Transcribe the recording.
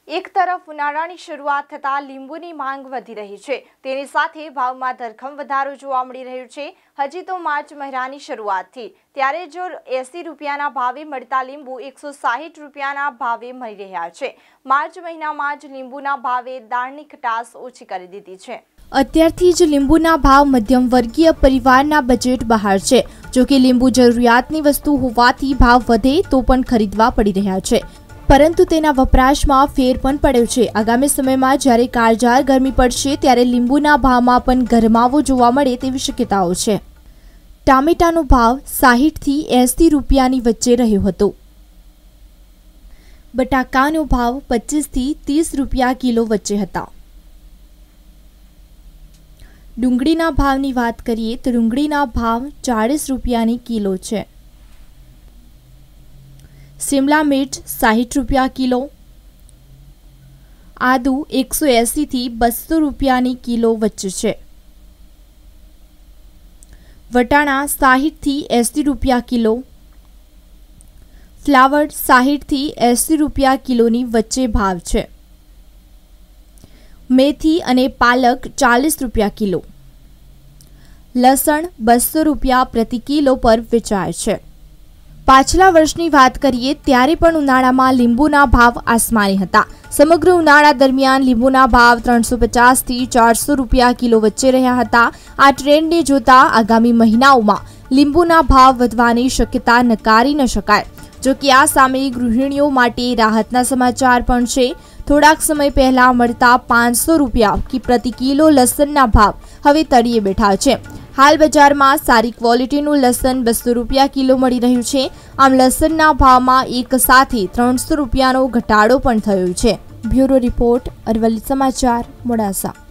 એક તરફ ઉનાળાની શરૂઆત થતાં લીંબુની માંગ વધી રહી છે, તેની સાથે ભાવમાં ધરખમ વધારો જોવા મળી રહ્યો છે। હજી તો માર્ચ મહિનાની શરૂઆતથી ત્યારે જો 80 રૂપિયાના ભાવે મળતા લીંબુ 160 રૂપિયાના ભાવે મળી રહ્યા છે। માર્ચ મહિનામાં જ લીંબુના ભાવે દાળની ખટાશ ઓછી કરી દીધી છે। અત્યારથી જ લીંબુના ભાવ મધ્યમ વર્ગીય પરિવારના બજેટ બહાર છે। જો કે લીંબુ જરૂરિયાતની વસ્તુ હોવાથી ભાવ વધે તો પણ ખરીદવા પડી રહ્યા છે, પરંતુ તેના વપરાશમાં ફેર પણ પડ્યો છે। આગામી સમયમાં જ્યારે કાળઝાળ ગરમી પડશે ત્યારે લીંબુના ભાવમાં પણ ગરમાવો જોવા મળે તેવી શક્યતાઓ છે। ટામેટાનો ભાવ 60 થી 80 રૂપિયાની વચ્ચે રહ્યો હતો। બટાકાનો ભાવ 25 થી 30 રૂપિયા કિલો વચ્ચે હતા। ડુંગળીના ભાવની વાત કરીએ તો ડુંગળીના ભાવ 40 રૂપિયાની કિલો છે। शिमला मिर्च 60 रुपया किलो, आदू 180 થી 200 રૂપિયાની કિલો વચ્ચે છે। વટાણા 60 થી 80 રૂપિયા કિલો, ફ્લાવર 60 થી 80 રૂપિયા કિલોની વચ્ચે ભાવ છે। મેથી અને પાલક 40 રૂપિયા કિલો, લસણ 200 રૂપિયા પ્રતિ કિલો પર વેચાય છે। પાછલા વર્ષની વાત કરીએ ત્યારે પણ ઉનાળામાં લીંબુના ભાવ આસમાની હતા। સમગ્ર ઉનાળા દરમિયાન લીંબુના ભાવ 350 થી 400 રૂપિયા કિલો વચ્ચે રહ્યા હતા। આ ટ્રેન્ડને જોતા આગામી મહિનાઓમાં લીંબુના ભાવ વધવાની શક્યતા નકારી ન શકાય। જો કે આ સામે ગૃહિણીઓ માટે રાહતના સમાચાર પણ છે। થોડાક સમય પહેલા મળતા 500 રૂપિયા પ્રતિ કિલો લસણના ભાવ હવે તળિયે બેઠા છે। હાલ બજારમાં સારી ક્વોલિટીનું લસણ 200 રૂપિયા કિલો મળી રહ્યું છે। આમ લસણના ભાવમાં એક સાથે 300 રૂપિયાનો ઘટાડો પણ થયો છે। બ્યુરો રિપોર્ટ, અરવલ્લી સમાચાર, મોડાસા।